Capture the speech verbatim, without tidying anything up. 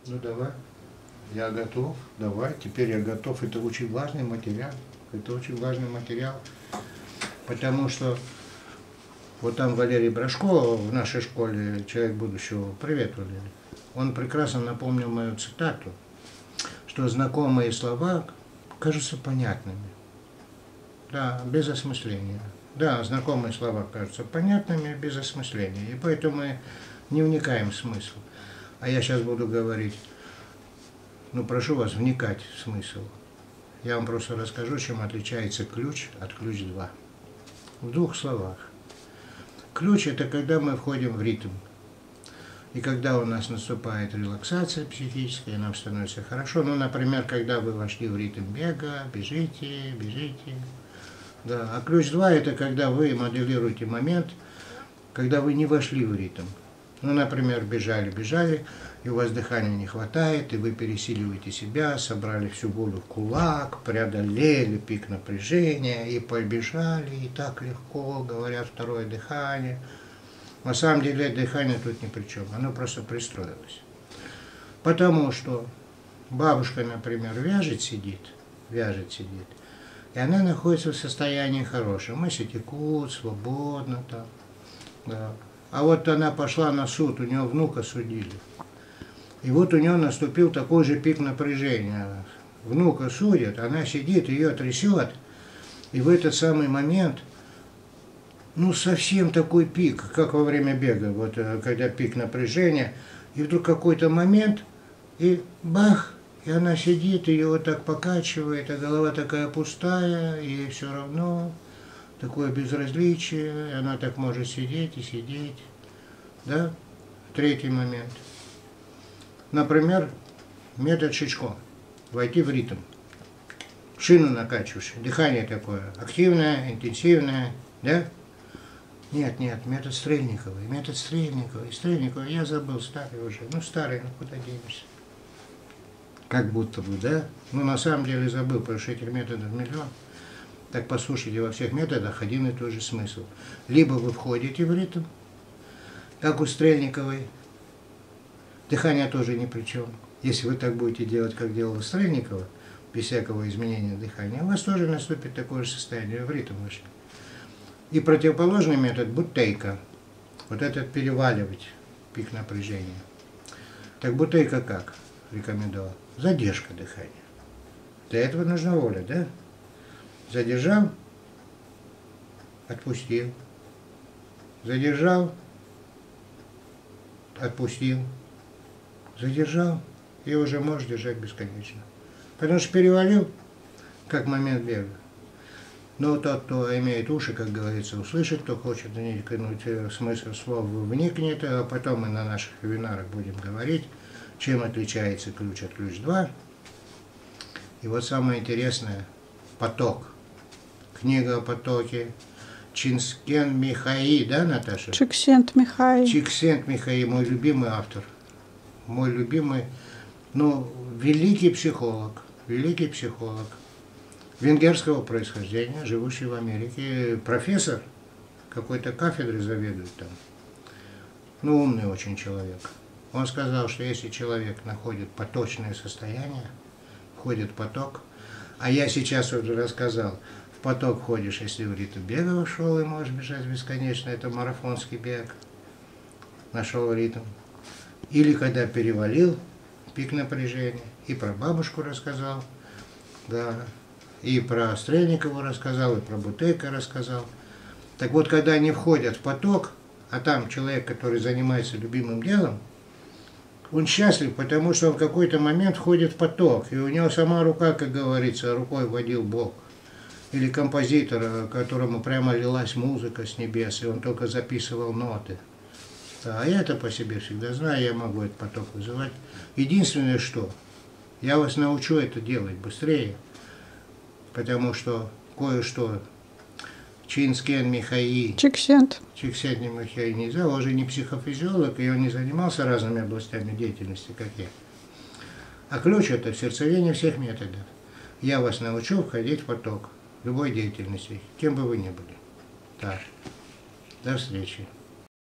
Ну давай, я готов, давай, теперь я готов. Это очень важный материал, это очень важный материал, потому что вот там Валерий Брашко в нашей школе «Человек будущего», привет, Валерий, он прекрасно напомнил мою цитату, что знакомые слова кажутся понятными, да, без осмысления. Да, знакомые слова кажутся понятными, без осмысления, и поэтому мы не вникаем в смысл. А я сейчас буду говорить, ну прошу вас вникать в смысл. Я вам просто расскажу, чем отличается ключ от ключ два. В двух словах. Ключ – это когда мы входим в ритм. И когда у нас наступает релаксация психическая, нам становится хорошо. Ну, например, когда вы вошли в ритм бега, бежите, бежите. Да. А ключ два – это когда вы моделируете момент, когда вы не вошли в ритм. Ну, например, бежали, бежали, и у вас дыхания не хватает, и вы пересиливаете себя, собрали всю волю в кулак, преодолели пик напряжения, и побежали, и так легко, говорят, второе дыхание. На самом деле дыхание тут ни при чем, оно просто пристроилось. Потому что бабушка, например, вяжет, сидит, вяжет, сидит, и она находится в состоянии хорошем, мысли текут, свободно там, да. А вот она пошла на суд, у нее внука судили. И вот у нее наступил такой же пик напряжения. Внука судят, она сидит, ее трясет. И в этот самый момент, ну совсем такой пик, как во время бега, вот когда пик напряжения. И вдруг какой-то момент, и бах, и она сидит, ее вот так покачивает, а голова такая пустая, и все равно... Такое безразличие, она так может сидеть и сидеть. Да? Третий момент. Например, метод Шичко. Войти в ритм. Шину накачиваешь. Дыхание такое активное, интенсивное. Да? Нет, нет, метод Стрельниковой. Метод Стрельниковой. Стрельниковой, я забыл, старый уже. Ну, старый, ну куда денешься? Как будто бы, да? Ну, на самом деле забыл, потому что этих методов миллион. Так послушайте, во всех методах один и тот же смысл. Либо вы входите в ритм, как у Стрельниковой, дыхание тоже ни при чем. Если вы так будете делать, как делала Стрельникова, без всякого изменения дыхания, у вас тоже наступит такое же состояние, в ритм вышли. И противоположный метод – Буттейка. Вот этот переваливать пик напряжения. Так Буттейка как рекомендовал? Задержка дыхания. Для этого нужна воля, да? Задержал, отпустил, задержал, отпустил, задержал, и уже можешь держать бесконечно. Потому что перевалил, как момент бега. Но тот, кто имеет уши, как говорится, услышит, кто хочет вникнуть в смысл слов, вникнет, а потом мы на наших вебинарах будем говорить, чем отличается ключ от ключ два. И вот самое интересное – поток. Книга о потоке. Чиксент-Михай, да, Наташа? Чиксент-Михай. Чиксент-Михай, мой любимый автор. Мой любимый, ну, великий психолог. Великий психолог. Венгерского происхождения, живущий в Америке. Профессор какой-то кафедры заведует там. Ну, умный очень человек. Он сказал, что если человек находит поточное состояние, входит в поток, а я сейчас уже рассказал, в поток входишь, если в ритм бега вошел и можешь бежать бесконечно, это марафонский бег, нашел ритм. Или когда перевалил, пик напряжения, и про бабушку рассказал, да, и про Стрельникову рассказал, и про Буттейка рассказал. Так вот, когда они входят в поток, а там человек, который занимается любимым делом, он счастлив, потому что он в какой-то момент входит в поток, и у него сама рука, как говорится, рукой водил Бог. Или композитор, которому прямо лилась музыка с небес, и он только записывал ноты. А я это по себе всегда знаю, я могу этот поток вызывать. Единственное, что я вас научу это делать быстрее, потому что кое-что Чиксент-Михай. Чиксент. Чиксент-Михай не знал, он же не психофизиолог, и он не занимался разными областями деятельности, как я. А ключ – это сердцевение всех методов. Я вас научу входить в поток любой деятельности, кем бы вы ни были. Так, до встречи.